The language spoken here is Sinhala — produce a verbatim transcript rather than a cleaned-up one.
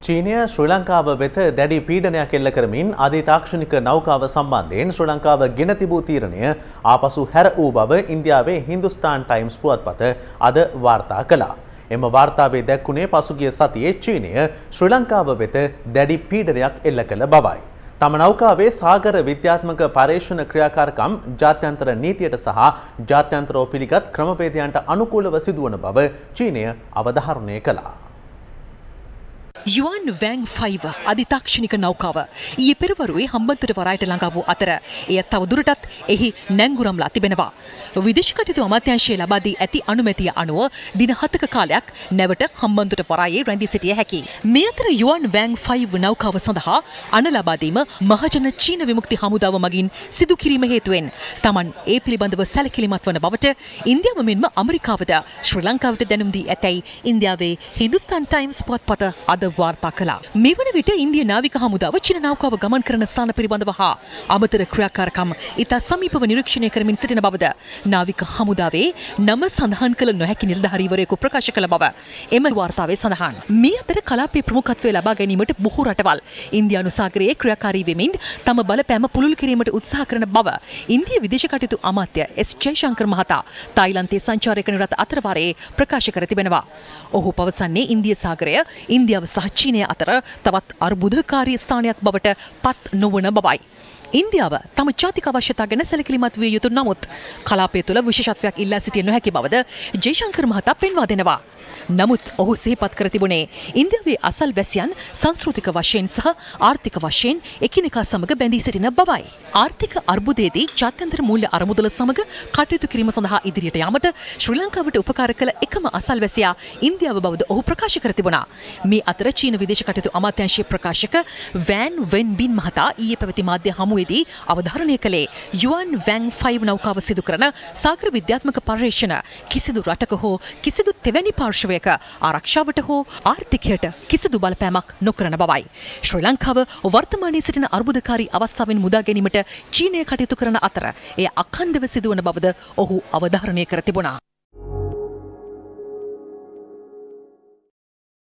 චීනය ශ්‍රී ලංකාව වෙත දැඩි පීඩනයක් එල්ල කරමින් අධිතාක්ෂණික නෞකාව සම්බන්ධයෙන් ශ්‍රී ලංකාව ගෙන තිබූ තීරණය ආපසු හැර වූ බව ඉන්දියාවේ හින්දුස්තාන් ටයිම්ස් පුවත්පත අද වාර්තා කළා. එම වාර්තාවේ දැක්වුණේ පසුගිය සතියේ චීනය ශ්‍රී ලංකාව වෙත දැඩි පීඩනයක් එල්ල කළ බවයි. තම නෞකාවේ සාගර විද්‍යාත්මක පර්යේෂණ ක්‍රියාකාරකම් ජාත්‍යන්තර නීතියට සහ ජාත්‍යන්තරව පිළිගත් ක්‍රමවේදයන්ට අනුකූලව සිදුවන බව චීනය අවධාරණය කළා. යුවන් වැං ෆයිව අධිතාක්ෂණික නෞකාව ඊයේ පෙරවරුවේ හම්බන්තොට වරායට ළඟා වූ අතර එය තවදුරටත් එහි නැංගුරම්ලා තිබෙනවා. විදේශ කටයුතු අමාත්‍යාංශය ලබා දී ඇති අනුමැතිය අනුව දින හතක කාලයක් නැවත හම්බන්තොට වරායේ රැඳී සිටිය හැකියි. මේ අතර යුවන් වැං ෆයිව නෞකාව සඳහා අණ ලබා දීම මහජන චීන විමුක්ති හමුදාව මගින් සිදු කිරීම හේතුවෙන් Taman ඒ පිළිබඳව සැලකිලිමත් වන බවට ඉන්දියාව මෙන්ම ඇමරිකාවද ශ්‍රී ලංකාවට දැනුම් දී ඇතැයි ඉන්දියාවේ හින්දුස්තාන් ටයිම්ස් පුවත්පත අද වාර්තා කළා. මේ වන විට ඉන්දිය නාවික හමුදාව චීන නෞකාව ගමන් කරන ස්ථාන පිළිබඳව හා අමතර ක්‍රියාකාරකම් ඉතා සමීපව නිරීක්ෂණය කරමින් සිටින බවද නාවික හමුදාවේ නම සඳහන් කළ නොහැකි නිලධාරීවරයෙකු ප්‍රකාශ කළ බව එම වාර්තාවේ සඳහන්. මේ අතර කලාපයේ ප්‍රමුඛත්වය ලබා ගැනීමට බොහෝ රටවල් ඉන්දියානු සාගරයේ ක්‍රියාකාරී වෙමින් තම බලපෑම පුළුල් කිරීමට උත්සාහ කරන බව ඉන්දිය විදේශ කටයුතු අමාත්‍ය එස් ජයශංකර් මහතා තායිලන්තයේ සංචාරක නිරත අතරවාරයේ ප්‍රකාශ කර තිබෙනවා. ඔහු පවසන්නේ ඉන්දිය සාගරය ඉන්දියාව සහ චීනය අතර තවත් අර්බුදකාරී ස්ථානයක් බවට පත් නොවන බවයි. ඉන්දියාව තම ජාතික අවශ්‍යතා ගැන සැලකිලිමත් විය යුතු නමුත් කලාපය තුළ විශේෂත්වයක් ඉල්ලා සිටිය නොහැකි බවද ජයශංකර් මහතා පෙන්වා දෙනවා. නමුත් ඔහු සිහිපත් කර තිබුණේ ඉන්දියාවේ අසල්වැසියන් සංස්කෘතික වශයෙන් සහ ආර්ථික වශයෙන් එකිනෙකා සමග බැඳී සිටින බවයි. ආර්ථික අර්බුදයේදී ජාත්‍යන්තර මූල්‍ය අරමුදල සමග කටයුතු කිරීම සඳහා ඉදිරියට යාමට ශ්‍රී ලංකාවට උපකාර කළ එකම අසල්වැසියා ඉන්දියාව බවද ඔහු ප්‍රකාශ කර තිබුණා. මේ අතර චීන විදේශ කටයුතු අමාත්‍යාංශයේ ප්‍රකාශක වෑන් වෙන් බින් මහතා ඊයේ පැවති මාධ්‍ය හමුවේදී අවධාරණය කළේ යුවන් වැං ෆයිව නෞකාව සිදු කරන සාගර විද්‍යාත්මක පර්යේෂණ කිසිදු රටක හෝ කිසිදු තෙවැනි පාර්ශවයක ආරක්ෂාවට හෝ ආර්ථිකයට කිසිදු බලපෑමක් නොකරන බවයි. ශ්‍රී ලංකාව වර්තමානයේ සිටින අර්බුදකාරී අවස්ථාවෙන් මුදා ගැනීමට චීනය කටයුතු කරන අතර එය අඛණ්ඩව සිදුවන බවද ඔහු අවධාරණය කර තිබුණා.